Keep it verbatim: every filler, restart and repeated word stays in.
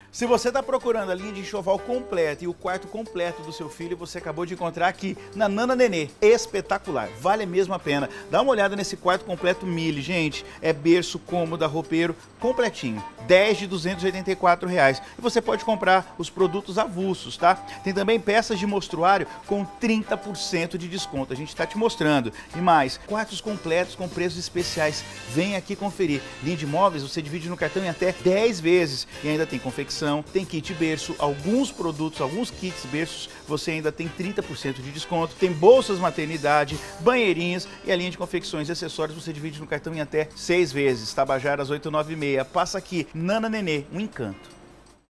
Se você está procurando a linha de enxoval completa e o quarto completo do seu filho, você acabou de encontrar aqui na Nana Nenê. Espetacular, vale mesmo a pena. Dá uma olhada nesse quarto completo Mille, gente. É berço, cômoda, roupeiro, completinho. dez de duzentos e oitenta e quatro reais. E você pode comprar os produtos avulsos, tá? Tem também peças de mostruário com trinta por cento de desconto. A gente está te mostrando. E mais, quartos completos com preços especiais. Vem aqui conferir. Linha de móveis você divide no cartão em até dez vezes. E ainda tem confecção, tem kit berço, alguns produtos, alguns kits berços, você ainda tem trinta por cento de desconto. Tem bolsas maternidade, banheirinhas e a linha de confecções e acessórios você divide no cartão em até seis vezes. Tabajara às oito e nove e meia. Passa aqui, Nana Nenê, um encanto.